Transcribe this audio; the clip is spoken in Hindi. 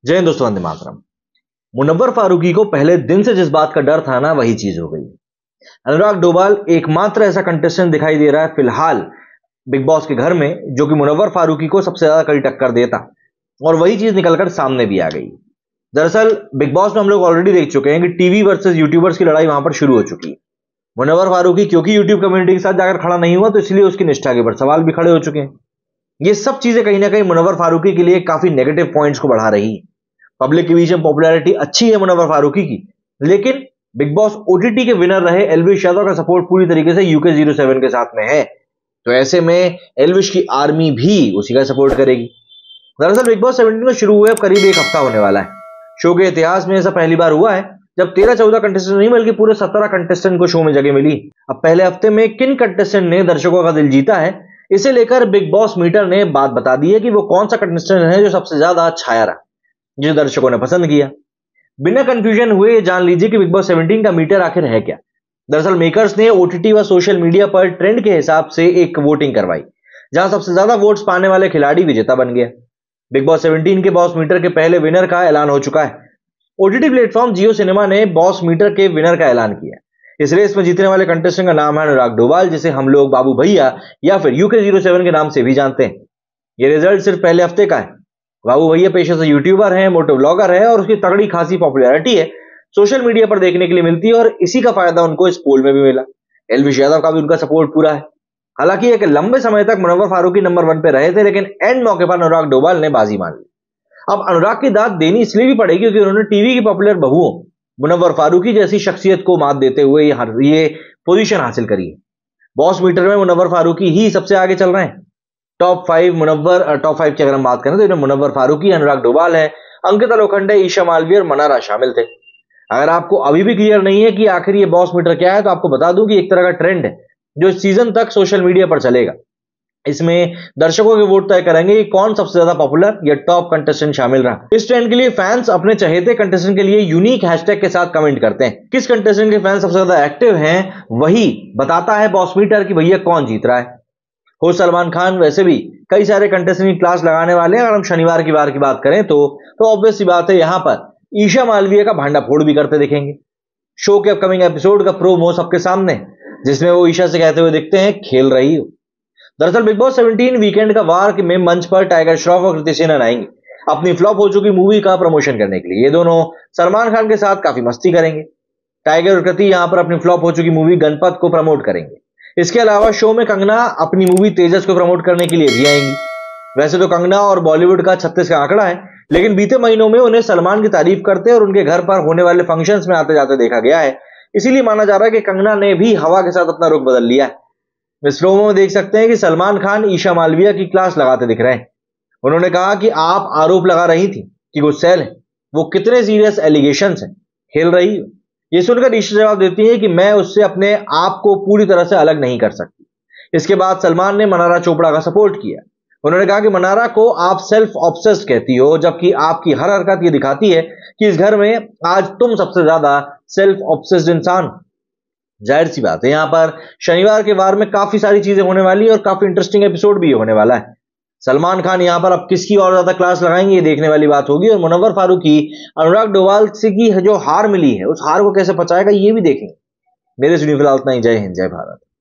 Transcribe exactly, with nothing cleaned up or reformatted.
जय हिंद दोस्तों, वंदे मातरम। मुनव्वर फारूकी को पहले दिन से जिस बात का डर था ना, वही चीज हो गई। अनुराग डोभाल एकमात्र ऐसा कंटेस्टेंट दिखाई दे रहा है फिलहाल बिग बॉस के घर में जो कि मुनव्वर फारूकी को सबसे ज्यादा कड़ी टक्कर देता, और वही चीज निकलकर सामने भी आ गई। दरअसल बिग बॉस में हम लोग ऑलरेडी देख चुके हैं कि टीवी वर्सेस यूट्यूबर्स की लड़ाई वहां पर शुरू हो चुकी है। मुनव्वर फारूकी क्योंकि यूट्यूब कम्युनिटी के साथ जाकर खड़ा नहीं हुआ, तो इसलिए उसकी निष्ठा के ऊपर सवाल भी खड़े हो चुके हैं। ये सब चीजें कहीं ना कहीं मुनव्वर फारूकी के लिए काफी नेगेटिव पॉइंट्स को बढ़ा रही है। पब्लिक के बीच में पॉपुलैरिटी अच्छी है मुनव्वर फारूकी की, लेकिन बिग बॉस ओटीटी के विनर रहे एल्विश यादव का सपोर्ट पूरी तरीके से यूके ज़ीरो सेवन के साथ में है। तो ऐसे में एल्विश की आर्मी भी उसी का सपोर्ट करेगी। दरअसल बिग बॉस सेवनटीन में शुरू हुए अब करीब एक हफ्ता होने वाला है। शो के इतिहास में ऐसा पहली बार हुआ है जब तेरह चौदह कंटेस्टेंट नहीं बल्कि पूरे सत्रह कंटेस्टेंट को शो में जगह मिली। अब पहले हफ्ते में किन कंटेस्टेंट ने दर्शकों का दिल जीता है, इसे लेकर बिग बॉस मीटर ने बात बता दी है कि वो कौन सा कंटेस्टेंट है जो सबसे ज्यादा छाया रहा, जिसे दर्शकों ने पसंद किया। बिना कंफ्यूजन हुए जान लीजिए कि बिग बॉस सेवनटीन का मीटर आखिर है क्या। दरअसल मेकर्स ने ओटीटी व सोशल मीडिया पर ट्रेंड के हिसाब से एक वोटिंग करवाई, जहां सबसे ज्यादा वोट्स पाने वाले खिलाड़ी विजेता बन गया। बिग बॉस सेवनटीन के बॉस मीटर के पहले विनर का ऐलान हो चुका है। ओटीटी प्लेटफॉर्म जियो सिनेमा ने बॉस मीटर के विनर का ऐलान किया। इस रेस में जीतने वाले कंटेस्टेंट का नाम है अनुराग डोभाल, जिसे हम लोग बाबू भैया या फिर यूके ज़ीरो सेवन के नाम से भी जानते हैं। यह रिजल्ट सिर्फ पहले हफ्ते का है। बाबू भैया पेशे से यूट्यूबर हैं, मोटो ब्लॉगर है और उसकी तगड़ी खासी पॉपुलैरिटी है सोशल मीडिया पर देखने के लिए मिलती है, और इसी का फायदा उनको इस पोल में भी मिला। एल्विश यादव का भी उनका सपोर्ट पूरा है। हालांकि एक लंबे समय तक मुनव्वर फारूकी नंबर वन पे रहे थे, लेकिन एंड मौके पर अनुराग डोभाल ने बाजी मान ली। अब अनुराग की दाद देनी इसलिए भी पड़ेगी क्योंकि उन्होंने टीवी की पॉपुलर बहुओं मुनव्वर फारूकी जैसी शख्सियत को मात देते हुए ये पोजीशन हासिल करी है। बॉस मीटर में मुनव्वर फारूकी ही सबसे आगे चल रहे हैं। Top five Munawar top five की अगर हम बात करें तो इनमें मुनव्वर फारूकी, अनुराग डोभाल है, अंकिता लोखंडे, ईशा मालवीय और मनारा शामिल थे। अगर आपको अभी भी क्लियर नहीं है कि आखिर ये बॉस मीटर क्या है, तो आपको बता दूं कि एक तरह का ट्रेंड है जो इस सीजन तक सोशल मीडिया पर चलेगा। इसमें दर्शकों के वोट तय करेंगे कि कौन सबसे ज्यादा पॉपुलर या टॉप कंटेस्टेंट शामिल रहा। इस ट्रेंड के लिए फैंस अपने चहेते कंटेस्टेंट के लिए यूनिक हैशटैग के साथ कमेंट करते हैं। किस कंटेस्टेंट के फैंस सबसे ज्यादा एक्टिव हैं, वही बताता है बॉस मीटर कि भैया कौन जीत रहा है। हो सलमान खान वैसे भी कई सारे कंटेस्टेंट की क्लास लगाने वाले हैं। अगर हम शनिवार की बार की बात करें तो तो ऑब्वियस सी बात है, यहां पर ईशा मालवीय का भांडाफोड़ भी करते दिखेंगे। शो के अपकमिंग एपिसोड का प्रोमो सबके सामने, जिसमें वो ईशा से कहते हुए दिखते हैं, खेल रही हो। दरअसल बिग बॉस सेवनटीन वीकेंड का वार में मंच पर टाइगर श्रॉफ और कृति सेनन आएंगे अपनी फ्लॉप हो चुकी मूवी का प्रमोशन करने के लिए। ये दोनों सलमान खान के साथ काफी मस्ती करेंगे। टाइगर और कृति यहां पर अपनी फ्लॉप हो चुकी मूवी गणपत को प्रमोट करेंगे। इसके अलावा शो में कंगना अपनी मूवी तेजस को प्रमोट करने के लिए भी आएंगी। वैसे तो कंगना और बॉलीवुड का छत्तीस का आंकड़ा है, लेकिन बीते महीनों में उन्हें सलमान की तारीफ करते और उनके घर पर होने वाले फंक्शंस में आते जाते देखा गया है। इसीलिए माना जा रहा है कि कंगना ने भी हवा के साथ अपना रुख बदल लिया है। इस प्रोमो में देख सकते हैं कि सलमान खान ईशा मालवीय की क्लास लगाते दिख रहे हैं। उन्होंने कहा कि आप आरोप लगा रही थी कि गुस्सैल है, वो कितने सीरियस एलिगेशंस हैं, खेल रही हो। ये सुनकर ईशा जवाब देती है कि मैं उससे अपने आप को पूरी तरह से अलग नहीं कर सकती। इसके बाद सलमान ने मनारा चोपड़ा का सपोर्ट किया। उन्होंने कहा कि मनारा को आप सेल्फ ऑब्सेस्ड कहती हो, जबकि आपकी हर हरकत ये दिखाती है कि इस घर में आज तुम सबसे ज्यादा सेल्फ ऑब्सेस्ड इंसान। जाहिर सी बात है, यहां पर शनिवार के वार में काफी सारी चीजें होने वाली है और काफी इंटरेस्टिंग एपिसोड भी होने वाला है। सलमान खान यहां पर अब किसकी और ज्यादा क्लास लगाएंगे, ये देखने वाली बात होगी। और मुनव्वर फारूकी अनुराग डोभाल से की जो हार मिली है, उस हार को कैसे पचाएगा, ये भी देखेंगे। मेरे सुनी फिलहाल इतना ही। जय हिंद, जय भारत।